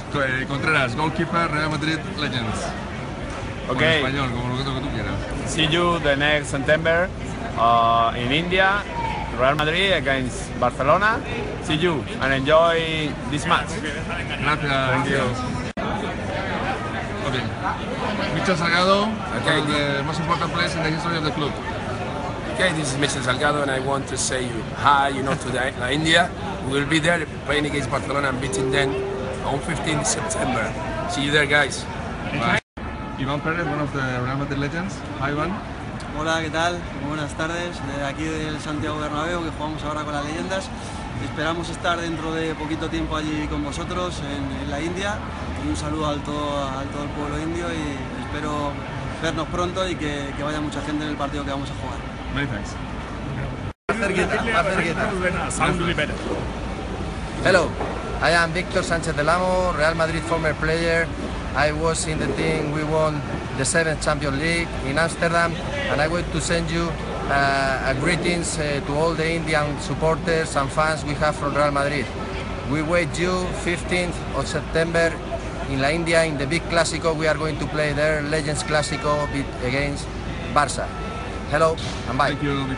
Contreras, goalkeeper, Real Madrid Legends. Okay. En español, como lo que tú quieras. See you the next September in India, Real Madrid against Barcelona. See you and enjoy this match. Gracias. Thank you. Okay. Michel Salgado, Okay. one of the most important players in the history of the club. Okay, this is Mr. Salgado and I want to say you hi, to India. We will be there playing against Barcelona and beating them on 15th September. See you there, guys. Bye. Iván Pérez, one of the Real Madrid Legends. Hi, Iván. Hola, ¿qué tal? Muy buenas tardes. Desde aquí del Santiago Bernabéu, que jugamos ahora con las leyendas. Esperamos estar dentro de poquito tiempo allí con vosotros en la India. Y un saludo al todo el pueblo indio y espero vernos pronto y que vaya mucha gente en el partido que vamos a jugar. Many thanks. Hello, I am Víctor Sánchez del Amo, Real Madrid former player. I was in the team, we won the 7th Champions League in Amsterdam, and I want to send you a greetings to all the Indian supporters and fans we have from Real Madrid. We wait you 15th of September in La India in the big Clásico. We are going to play there, Legends Clásico against Barça. Hello and bye. Thank you.